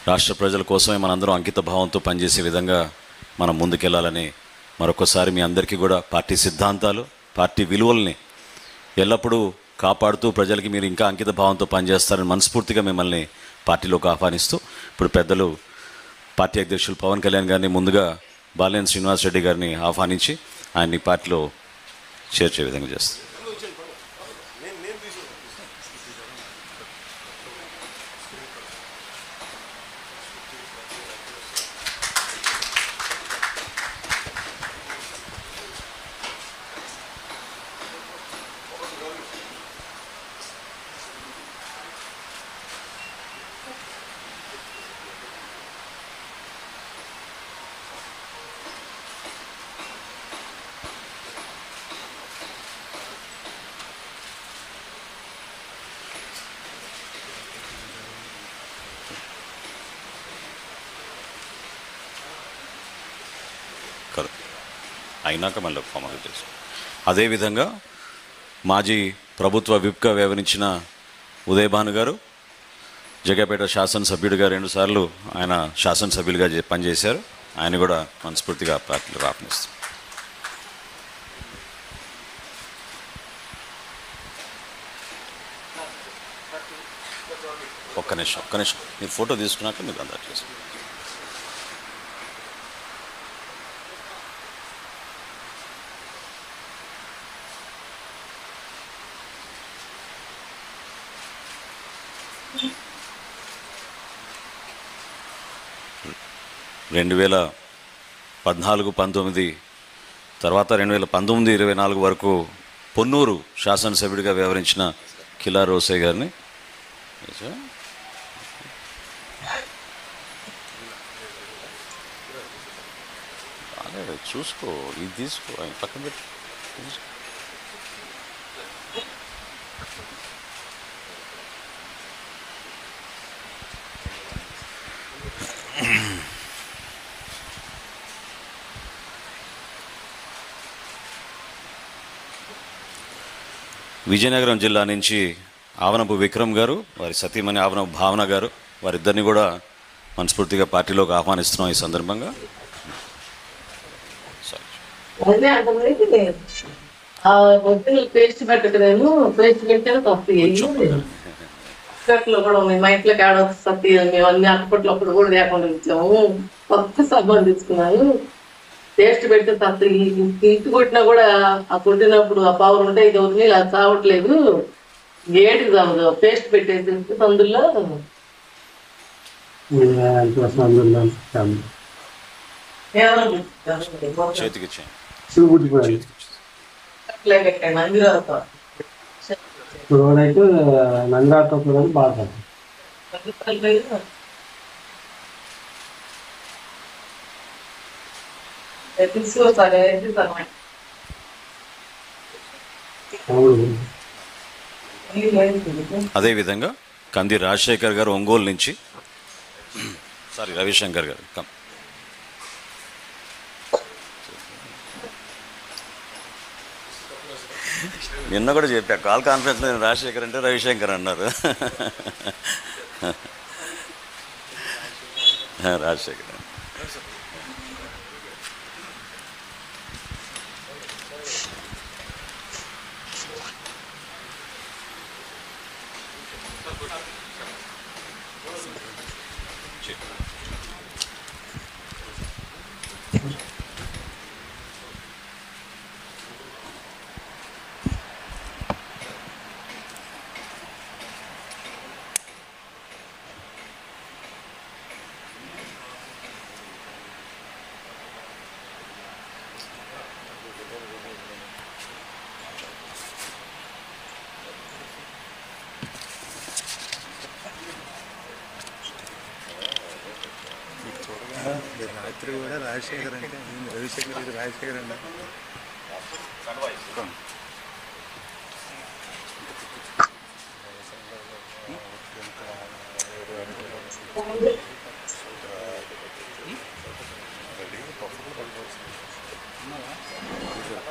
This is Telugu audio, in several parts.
రాష్ట్ర ప్రజల కోసమే మనందరం అంకిత భావంతో పనిచేసే విధంగా మనం ముందుకెళ్లాలని మరొకసారి మీ అందరికీ కూడా పార్టీ సిద్ధాంతాలు, పార్టీ విలువల్ని ఎల్లప్పుడూ కాపాడుతూ ప్రజలకి మీరు ఇంకా అంకిత భావంతో పనిచేస్తారని మనస్ఫూర్తిగా మిమ్మల్ని పార్టీలోకి ఆహ్వానిస్తూ, ఇప్పుడు పెద్దలు పార్టీ అధ్యక్షులు పవన్ కళ్యాణ్ గారిని ముందుగా బాలినేని శ్రీనివాస్ రెడ్డి గారిని ఆహ్వానించి ఆయన్ని పార్టీలో చేర్చే విధంగా చేస్తారు. అయినాక మళ్ళీ ఫార్మల్ చేసుకో. అదేవిధంగా మాజీ ప్రభుత్వ విప్గా వ్యవహరించిన ఉదయభాను గారు జగ్గపేట శాసనసభ్యుడిగా 2 సార్లు ఆయన శాసనసభ్యులుగా పనిచేశారు. ఆయన కూడా మనస్ఫూర్తిగా పార్టీలో ఆహ్వానిస్తారు. ఒక్క నిమిషం మీరు ఫోటో తీసుకున్నాక మీరు అందరూ చేసుకోండి. రెండు 2014-19 తర్వాత 2019-24 వరకు పొన్నూరు శాసనసభ్యుడిగా వ్యవహరించిన కిలా రోసే గారిని చూసుకో, ఇది తీసుకో, ఆయన పక్కన పెట్టి తీసుకో. విజయనగరం జిల్లా నుంచి ఆవనపు విక్రమ్ గారు, వారి సతీమణి ఆవనపు భావన గారు, వారిద్దరిని కూడా మనస్ఫూర్తిగా పార్టీలోకి ఆహ్వానిస్తున్నాం. ఈ సందర్భంగా పేస్ట్ పెట్టలేము, పేస్ట్ పెట్టాను తప్పు కూడా ఉన్నాయి. మా ఇంట్లోకి ఆడొస్తుంది, మేము అన్ని అప్పట్లో అప్పుడు కూడా లేకుండా ఇచ్చాము. కొత్త సంబంధించుకున్నాను. టేస్ట్ పెడితే తప్ప ఇంటి కొట్టినా కూడా ఆ కొట్టినప్పుడు ఆ పవర్ ఉంటే ఇది అవుతుంది, ఇలా చావట్లేదు. ఏడికి చావదు, పేస్ట్ పెట్టేసి అందులో పెట్టాను. అందులో నందిరాతో బాగా అదేవిధంగా కంది రాజశేఖర్ గారు ఒంగోలు నుంచి, రవిశంకర్ గారు నిన్న కూడా చెప్పా కాల్ కాన్ఫరెన్స్ లో రాజశేఖర్ అంటే రవిశంకర్ అన్నారు. రాజశేఖర్ రాత్రి కూడా రాజశేఖర్ అంటే రవిశేఖర్ రాజశేఖర్ అండి.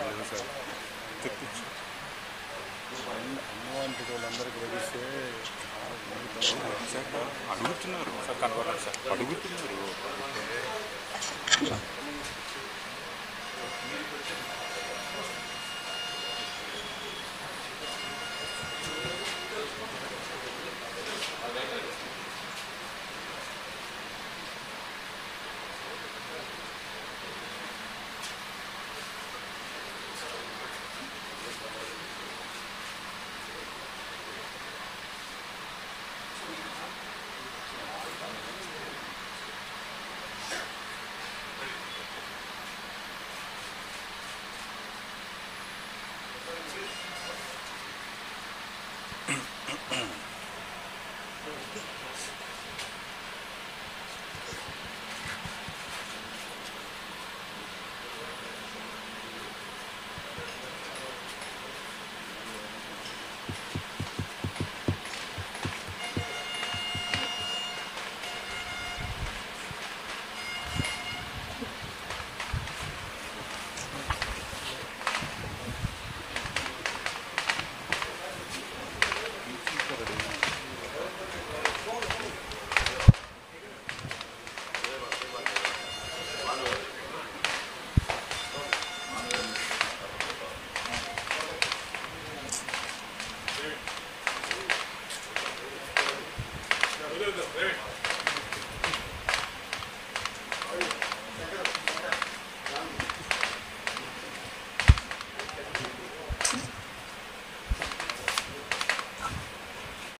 అన్నవాంటి వాళ్ళందరికీ లభిస్తే అడుగుతున్నారు అడుగుతున్నారు.